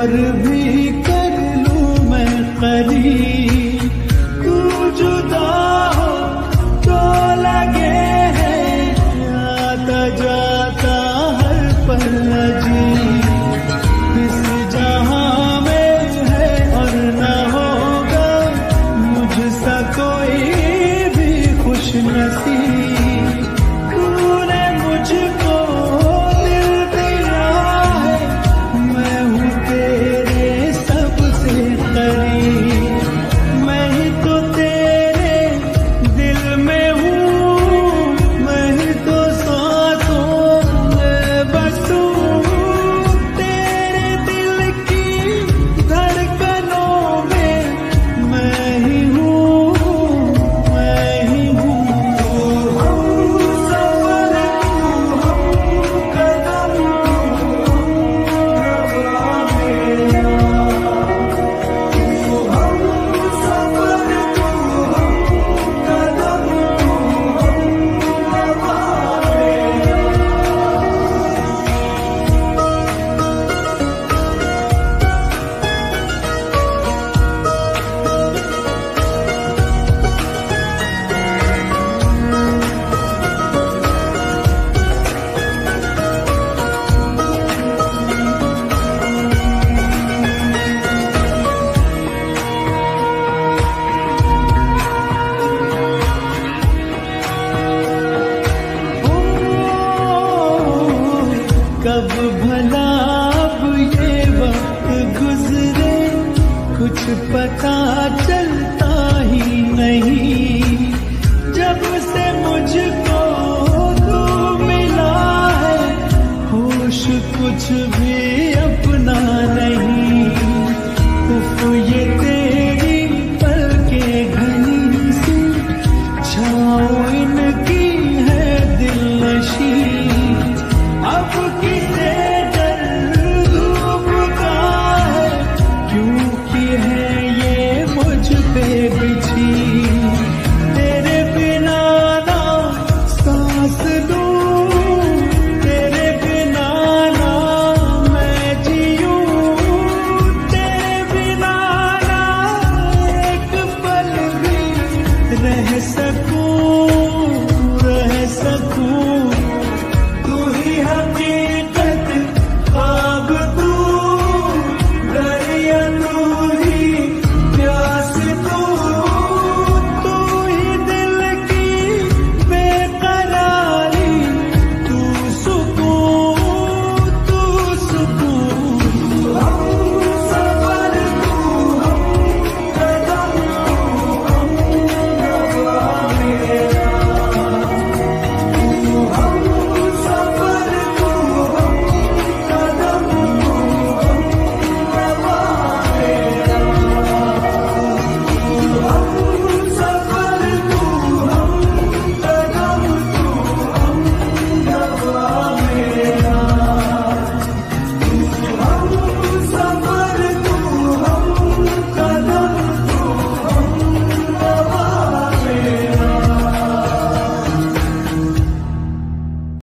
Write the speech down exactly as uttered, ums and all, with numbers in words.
फिर भी कर लूं मैं करीब, तू जुदा हो तो लगे है आता जाता हर पल अजीब। इस जहां में है और न होगा मुझसा कोई भी खुश नसीब। तूने मुझको दिल दिया है, मैं हूँ तेरे सबसे करीब। मैं ही तो तेरे दिल में हूँ, मैं ही तो सांसों में बसूं। तेरे दिल की धड़कनों में मैं ही हूँ, मैं ही हूँ। कब भला अब ये वक्त गुजरे, कुछ पता चलता